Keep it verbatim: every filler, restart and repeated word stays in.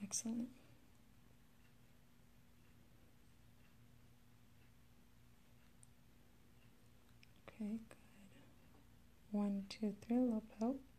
Excellent. Okay, good. One, two, three, a little poke.